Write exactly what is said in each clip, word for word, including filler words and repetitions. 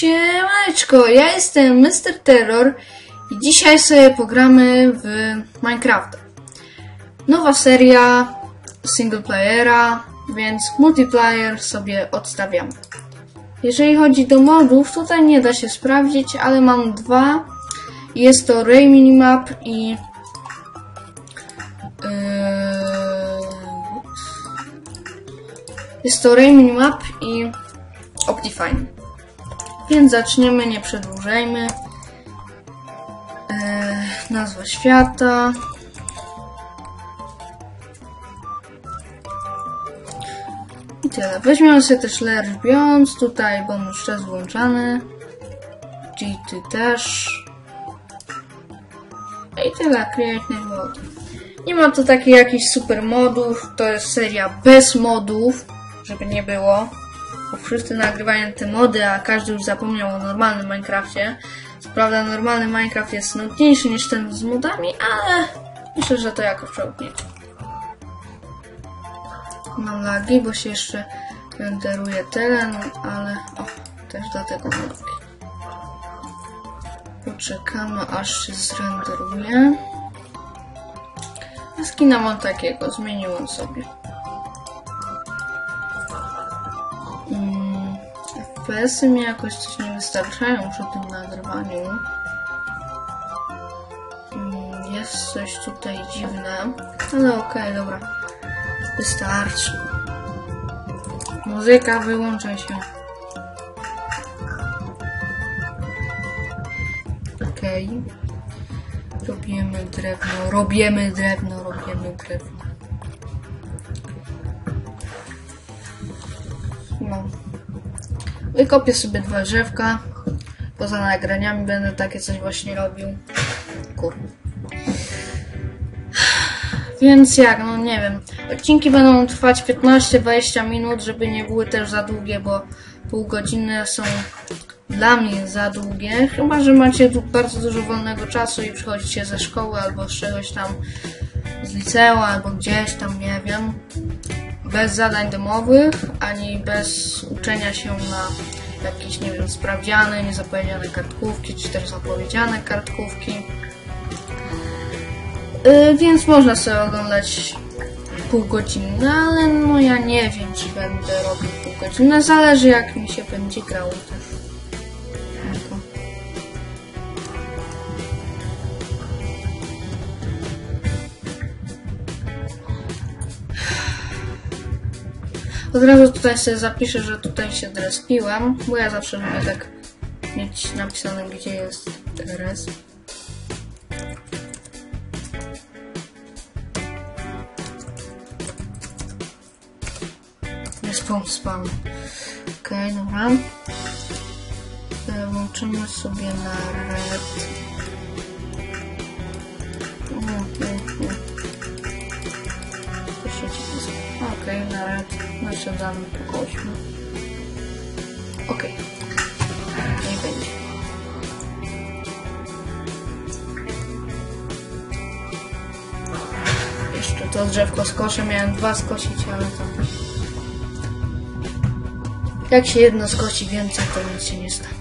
Siemaneczko, ja jestem mister Terror i dzisiaj sobie pogramy w Minecrafta. Nowa seria singleplayera, więc multiplayer sobie odstawiam. Jeżeli chodzi do modów, tutaj nie da się sprawdzić, ale mam dwa. Jest to Ray Minimap i yy, jest to Ray Minimap i Optifine. Więc zaczniemy, nie przedłużajmy. Yy, nazwa świata. I tyle. Weźmiemy sobie też Layer Beyond. Tutaj bonus czas włączany. G T też. I tyle. Create mod. Nie ma tu takich jakichś super modów. To jest seria bez modów, żeby nie było. Bo wszyscy nagrywają te mody, a każdy już zapomniał o normalnym Minecrafcie. Co prawda normalny Minecraft jest nudniejszy niż ten z modami, ale myślę, że to jakoś przełknie. Mam lagi, bo się jeszcze renderuje teren, ale o, też dlatego mam lagi. Poczekamy, aż się zrenderuje. A skina mam takiego, zmieniłem sobie. Hmm, F P S-y mi jakoś coś nie wystarczają przy tym nagrywaniu. Hmm, jest coś tutaj dziwne, ale okej, okay, dobra. Wystarczy. Muzyka, wyłączaj się. Okej. Okay. Robimy drewno, robimy drewno, robimy drewno. No. Wykopię sobie dwa drzewka. Poza nagraniami będę takie coś właśnie robił. Kurde. Więc jak, no nie wiem. Odcinki będą trwać piętnaście dwadzieścia minut, żeby nie były też za długie, bo pół godziny są dla mnie za długie. Chyba że macie tu bardzo dużo wolnego czasu i przychodzicie ze szkoły albo z czegoś tam, z liceum, albo gdzieś tam, nie wiem. Bez zadań domowych, ani bez uczenia się na jakieś, nie wiem, sprawdziane, niezapowiedziane kartkówki, czy też zapowiedziane kartkówki. Yy, więc można sobie oglądać pół godziny, no ale no ja nie wiem, czy będę robił pół godziny. Zależy, jak mi się będzie grało też. Od razu tutaj sobie zapiszę, że tutaj się zrespiłem, bo ja zawsze lubię tak mieć napisane, gdzie jest res. Spawn, spawn. Okej, okay, dobra. Włączymy sobie na red. Okej, okay, na red. Nasiadamy po kośmi. Okej. Okay. Nie będzie. Jeszcze to drzewko skoszę. Miałem dwa skosić, ale to... Jak się jedno skosi więcej, to nic się nie stanie.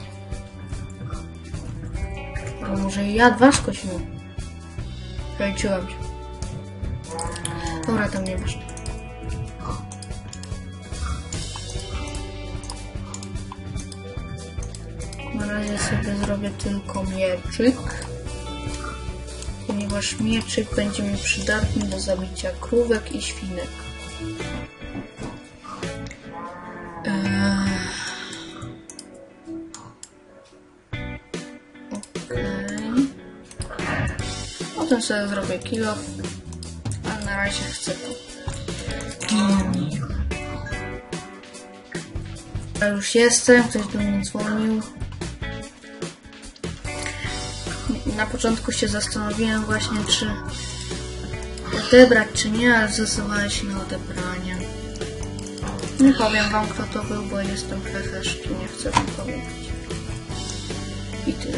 A może ja dwa skosiłem? Zaliczyłem się. Dobra, tam nie masz. Na razie sobie zrobię tylko mieczyk. Ponieważ mieczyk będzie mi przydatny do zabicia krówek i świnek. Potem sobie zrobię kilo, ale na razie chcę to. Ja już jestem, ktoś do mnie dzwonił. Na początku się zastanowiłem właśnie, czy odebrać, czy nie, ale zdecydowałem się na odebranie. Nie powiem wam, kto to był, bo jestem heheszki, nie chcę wam powiedzieć. I tyle.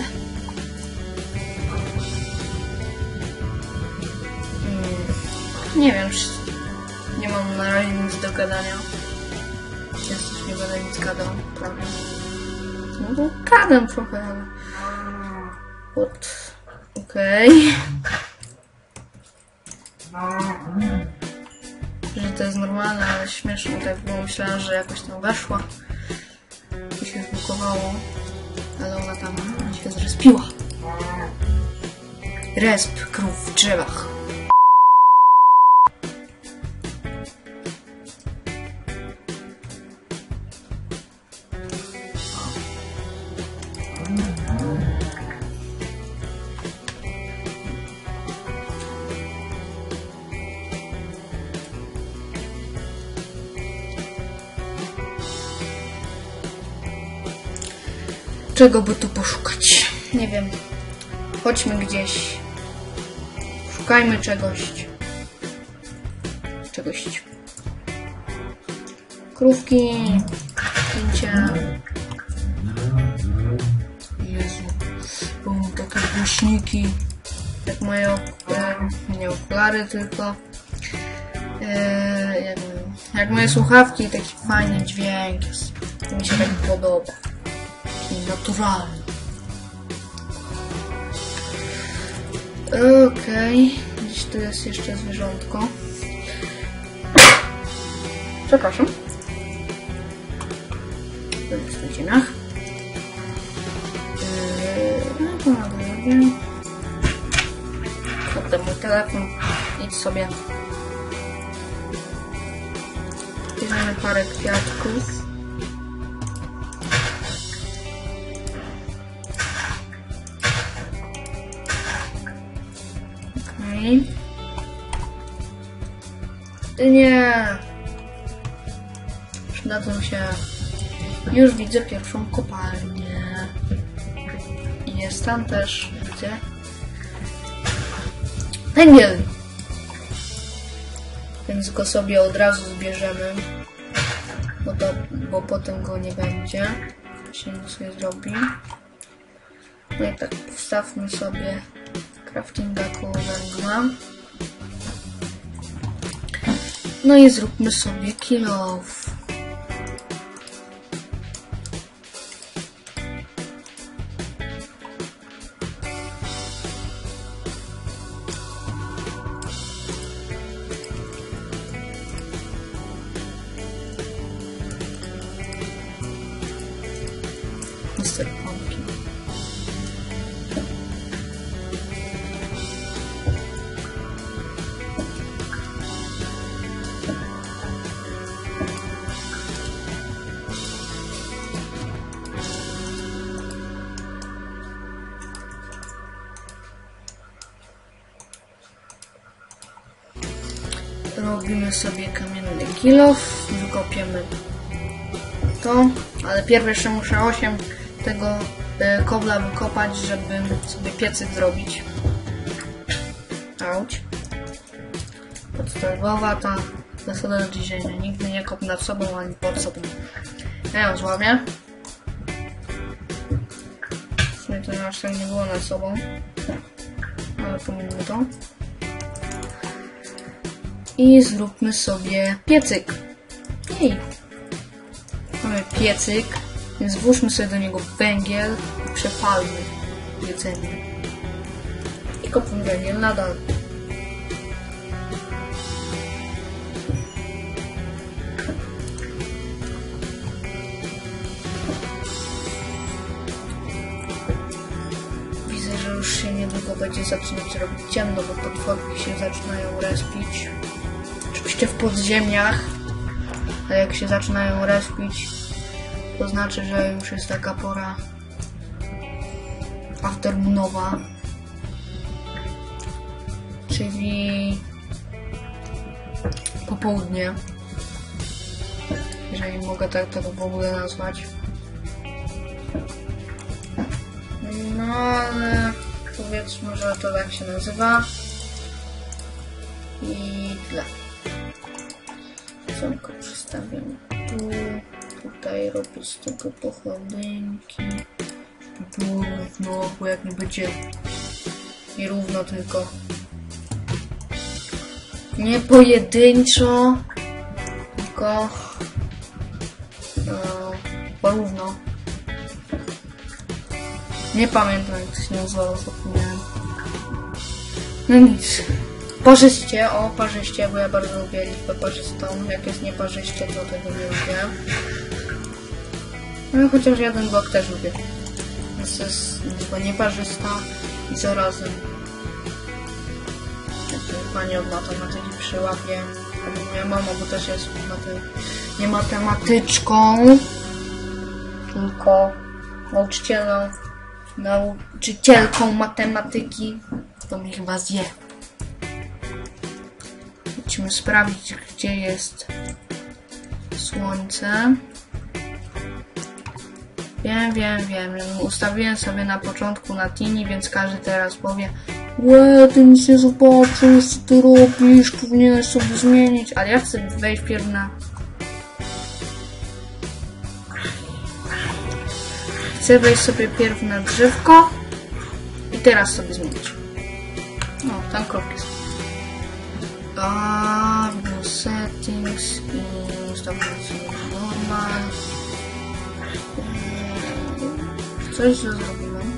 Nie wiem, czy nie mam na razie nic do gadania. Ja też nie będę nic gadał, prawie. No to kadam trochę, ale... What? Okej. Okay. Że to jest normalne, ale śmieszne tak było. Myślałam, że jakoś tam weszła i się zblokowało, ale ona tam się zrespiła. Resp krów w drzewach. Czego by tu poszukać? Nie wiem. Chodźmy gdzieś. Szukajmy czegoś. Czegoś. Krówki. Zdjęcia. Jezu. Bo takie głośniki. Jak moje okulary. Nie okulary, tylko. Yy, jak, jak moje słuchawki. Taki fajny dźwięk jest. To mi się tak podoba. Naturalny. Okej, okay. Gdzieś tu jest jeszcze zwierzątko. Przepraszam. To jest w cieniach. Yy, no to na głowie. Potem mój telefon. Idź sobie. Bierzemy parę kwiatków. Ty nie. Przydadzą się. Już widzę pierwszą kopalnię. I jest tam też, widzę. Węgiel. Więc go sobie od razu zbierzemy. Bo, to, bo potem go nie będzie. Się nic nie zrobi. No i tak postawmy sobie craftinga koło węgla. No i zróbmy sobie kill off. mister Pumpkin. Robimy sobie kamienny kill off, wykopiemy to, ale pierw jeszcze muszę osiem tego e, kobla wykopać, żeby sobie piecyk zrobić. Auć. Podstawowa ta zasada do dzisiaj. Nigdy nie kop nad sobą ani pod sobą. Ja ją złamię. W sumie to aż tak nie było nad sobą, ale pominę to. I zróbmy sobie piecyk. Jej. Mamy piecyk, więc włóżmy sobie do niego węgiel i przepalmy jedzenie. I kopmy węgiel nadal. Widzę, że już się niedługo będzie zaczynać robić ciemno, bo potworki się zaczynają respić. Oczywiście w podziemiach, a jak się zaczynają respić, to znaczy, że już jest taka pora aftermoonowa, czyli popołudnie, jeżeli mogę tak to w ogóle nazwać. No ale powiedzmy, że to tak się nazywa i tyle. Tylko przestawiam tu, tutaj robię z tego pochodynki, tu równo, bo jak nie będzie nie równo, tylko nie pojedynczo, tylko no, porówno. Nie pamiętam, jak to się nazywało, zapomniałem. No nic. Parzyście, o parzyście, bo ja bardzo lubię liczbę parzystą. Jak jest nieparzyście, to tego nie lubię. No chociaż jeden blok też lubię. Więc to jest liczba nieparzysta i zarazem. Pani od matematyki przyłapie. Albo moja mama, bo też jest maty... nie matematyczką, tylko nauczycielą, nauczycielką matematyki. To mnie chyba zje. Musimy sprawdzić, gdzie jest słońce. Wiem, wiem, wiem. Ustawiłem sobie na początku na Tini, więc każdy teraz powie: łe, ty nic nie zobaczysz, co ty robisz, powinieneś sobie zmienić. Ale ja chcę wejść pierw na... Chcę wejść sobie pierw na drzewko i teraz sobie zmienić. No, tam kropki są. A, do settings i ustawiam sobie normal. Coś źle zrobiłem.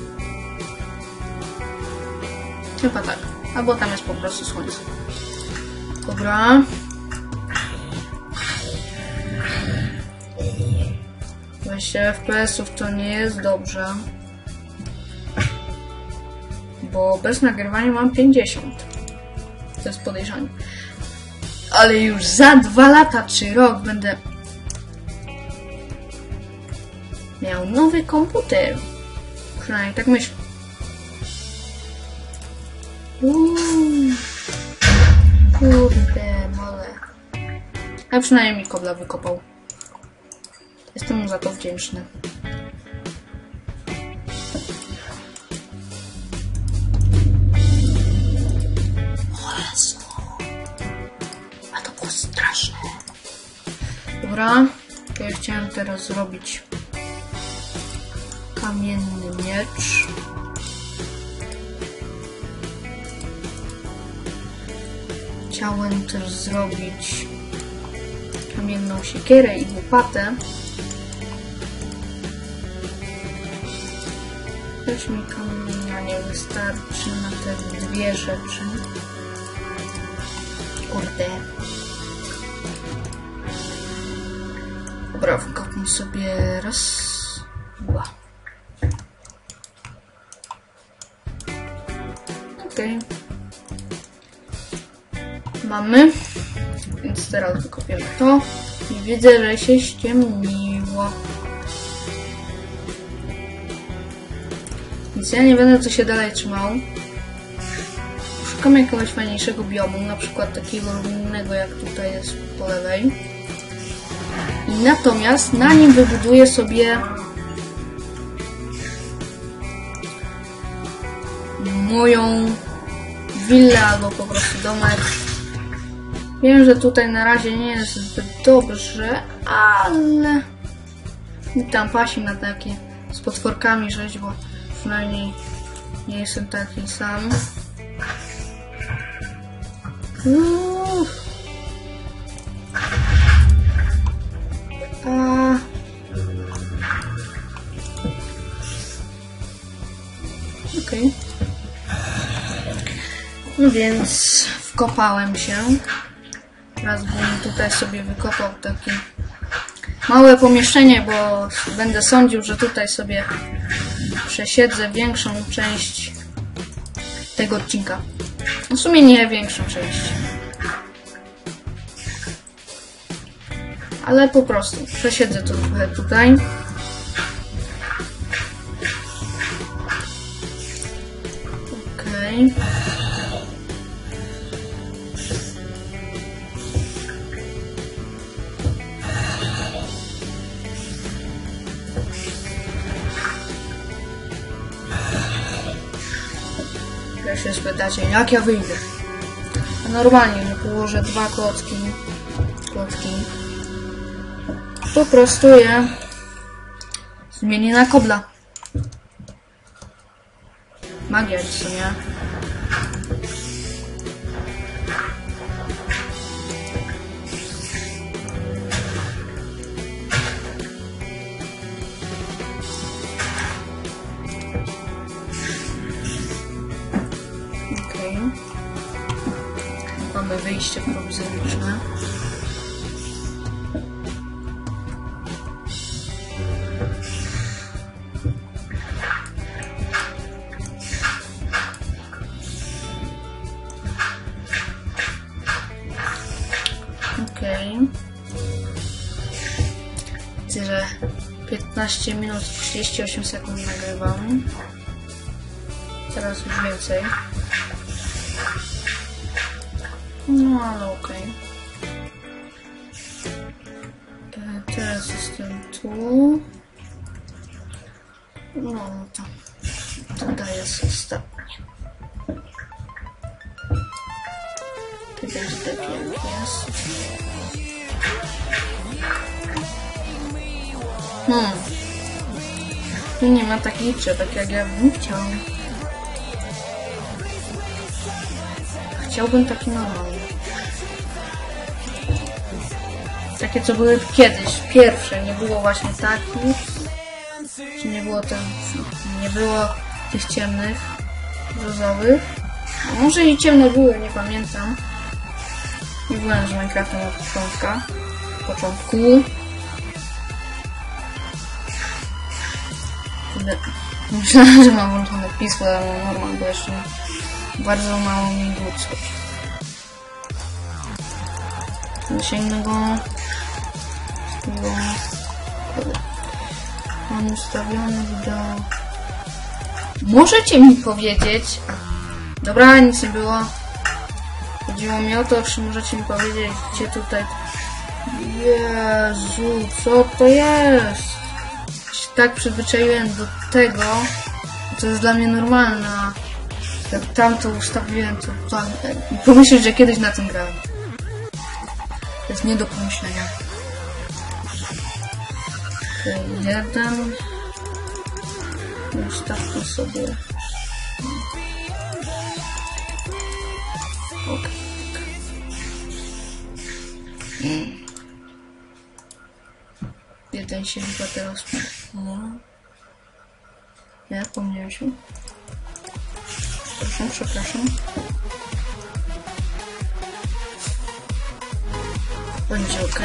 Chyba tak. Albo tam jest po prostu słońce. Dobra. dwadzieścia F P S-ów to nie jest dobrze. Bo bez nagrywania mam pięćdziesiąt. To jest podejrzane. Ale już za dwa lata czy rok będę miał nowy komputer. Przynajmniej tak myślę. Uuu. Kurde, mole. A przynajmniej mi kobla wykopał. Jestem mu za to wdzięczny. O Jezu. A to było straszne. Dobra. To ja chciałem teraz zrobić kamienny miecz. Chciałem też zrobić kamienną siekierę i łopatę. Też mi kamienia nie wystarczy na te dwie rzeczy. Kurde. Dobra, wykopmy sobie raz, dwa. Okej. Okay. Mamy. Więc teraz wykopiemy to. I widzę, że się ściemniło. Więc ja nie będę tu się dalej trzymał. Szukam jakiegoś fajniejszego biomu, na przykład takiego innego jak tutaj jest po lewej. I natomiast na nim wybuduję sobie moją willę albo po prostu domek. Wiem, że tutaj na razie nie jest zbyt dobrze, ale tam pasi na takie z potworkami żyć, bo przynajmniej nie jestem taki sam. Uff. A... Okej. Okay. No więc wkopałem się. Teraz bym tutaj sobie wykopał takie małe pomieszczenie, bo będę sądził, że tutaj sobie przesiedzę większą część tego odcinka. W sumie nie większą część. Ale po prostu przesiedzę to trochę tutaj. Okej. Okay. Się spytacie, jak ja wyjdę? A normalnie nie położę dwa klocki, klocki. Po prostu je zmienię na kobla. Magia, co nie? wejście prowizoryczne. Okej. Okay. Widzę, że piętnaście minut trzydzieści osiem sekund nagrywam. Teraz już więcej. No ale okej. Okay. Teraz jestem tu. No to tutaj jest ostatnie. Tutaj jest taki jak jest. Hmm. Tu nie ma takich drzewek jak ja bym chciał. Chciałbym taki normalny. Takie co były kiedyś, pierwsze, nie było właśnie takich. Czy nie było ten, nie było tych ciemnych, brzozowych. A może i ciemne były, nie pamiętam. Nie byłem z Minecraftem od początka. początku. Myślałem, że mam włączone pismo, ale normal, bo jeszcze bardzo mało migotów. Sięgnę go. Mam ustawione wideo. Możecie mi powiedzieć... Dobra, nic nie było. Chodziło mi o to, czy możecie mi powiedzieć, gdzie tutaj... Jezu, co to jest? Się tak przyzwyczaiłem do tego, to jest dla mnie normalne. Jak tam to ustawiłem, to tam... Pomyśleć, że kiedyś na tym grałem. To jest nie do pomyślenia. Okay, jeden. Ustawmy sobie. Okay. Hmm. Jeden się chyba teraz... No. Nie, pomyliłem się. Przepraszam, przepraszam. Będzie ok.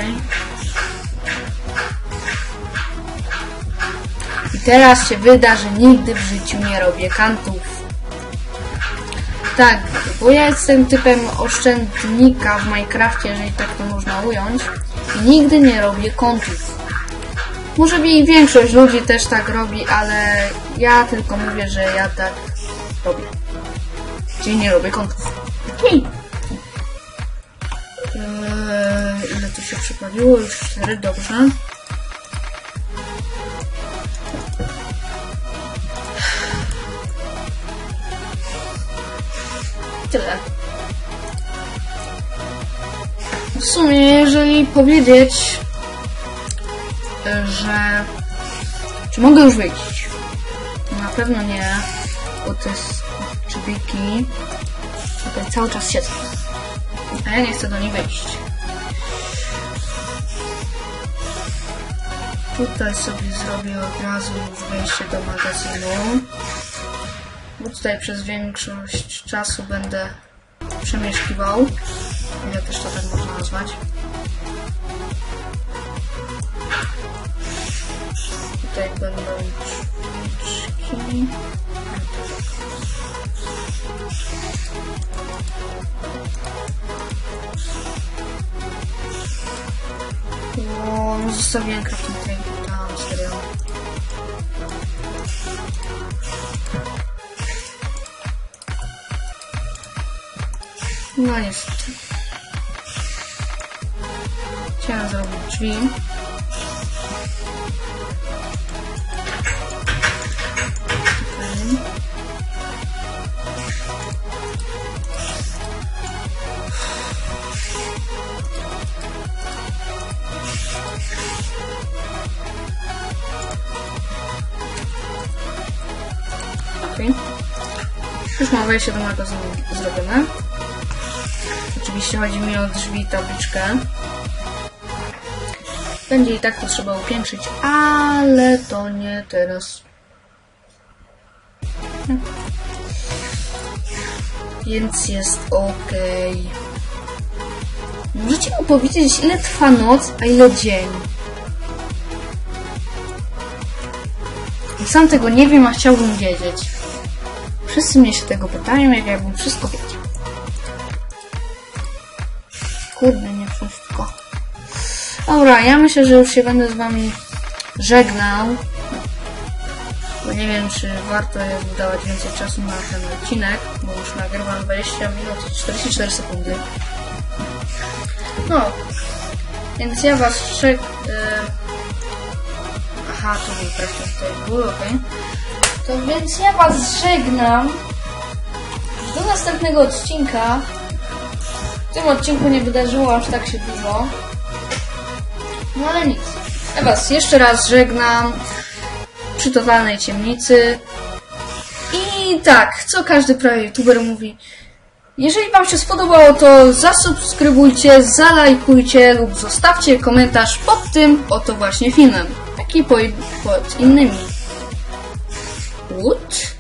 I teraz się wyda, że nigdy w życiu nie robię kantów. Tak, bo ja jestem typem oszczędnika w Minecrafcie, jeżeli tak to można ująć. I nigdy nie robię kątów. Może i większość ludzi też tak robi, ale ja tylko mówię, że ja tak robię. Czyli nie robię kątów. Eee, ile tu się przypaliło? Już cztery, dobrze. Tyle. W sumie, jeżeli powiedzieć, że... Czy mogę już wyjść? Na pewno nie, bo te czybiki tutaj cały czas siedzą. A ja nie chcę do nich wejść. Tutaj sobie zrobię od razu wejście do magazynu. Bo tutaj przez większość czasu będę przemieszkiwał. Jak też to tak można nazwać. Tutaj będą drzwiczki. O, no zostawiłem crafting table tam, serio. No niestety. Chciałem zrobić drzwi. Okay. Już mam wejście do magazynu zrobione. Oczywiście chodzi mi o drzwi i tabliczkę. Będzie i tak to trzeba upiększyć, ale to nie teraz. Więc jest ok. Możecie mu powiedzieć, ile trwa noc, a ile dzień? Sam tego nie wiem, a chciałbym wiedzieć. Wszyscy mnie się tego pytają, jak jakbym wszystko wiedział. Kurde, nie wszystko. Dobra, ja myślę, że już się będę z wami żegnał. Bo nie wiem, czy warto jest wydawać więcej czasu na ten odcinek, bo już nagrywam dwadzieścia minut i czterdzieści cztery sekundy. No, więc ja was czek... Yy... Aha, to był praktycznie tutaj był, okej. Okay. To więc ja was żegnam. Do następnego odcinka. W tym odcinku nie wydarzyło aż tak się dużo. No ale nic. Ja was jeszcze raz żegnam przy totalnej ciemnicy. I tak, co każdy prawie youtuber mówi. Jeżeli wam się spodobało, to zasubskrybujcie, zalajkujcie lub zostawcie komentarz pod tym oto właśnie filmem. Jak i pod innymi. What?